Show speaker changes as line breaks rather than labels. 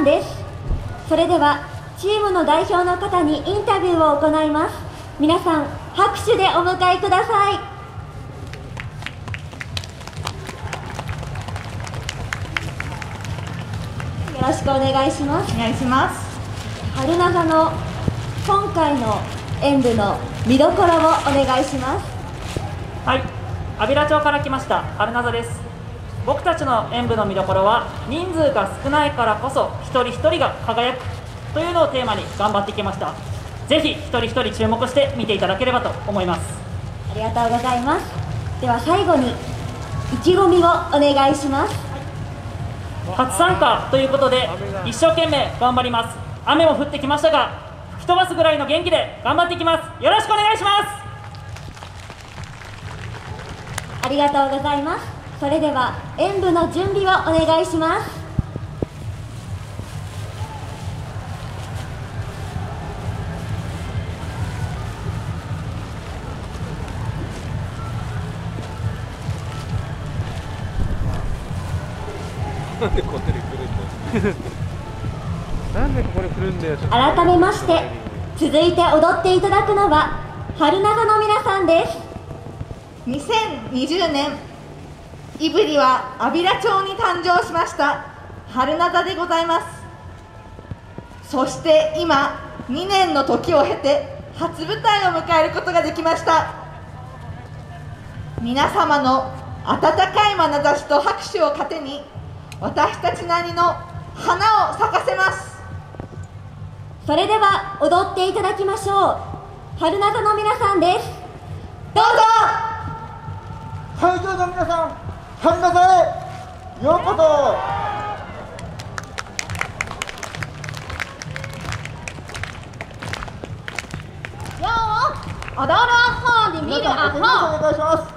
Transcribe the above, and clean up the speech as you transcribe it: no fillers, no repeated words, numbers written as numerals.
です。それではチームの代表の方にインタビューを行います。皆さん拍手でお迎えください。よろしくお願いします。
お願いします。
春長の今回の演舞の見どころをお願いします。
はい、安平町から来ました春長です。僕たちの演舞の見どころは、人数が少ないからこそ一人一人が輝くというのをテーマに頑張ってきました。ぜひ一人一人注目して見ていただければと思います。
ありがとうございます。では最後に意気込みをお願いします。
初参加ということで一生懸命頑張ります。雨も降ってきましたが、吹き飛ばすぐらいの元気で頑張っていきます。よろしくお願いします。
ありがとうございます。それでは演舞の準備をお願いします。
なんでここで来るんだよ。なんでここに来るんだよ。
改めまして続いて踊っていただくのは春長の皆さんです。
2020年胆振は安平町に誕生しました春長でございます。そして今2年の時を経て初舞台を迎えることができました。皆様の温かい眼差しと拍手を糧に私たちなりの花を咲かせます。
それでは踊っていただきましょう。春長の皆さんです。どうぞ。
会場の皆さん、春長へようこそ。
踊るアホで見るアホ。
お願いします。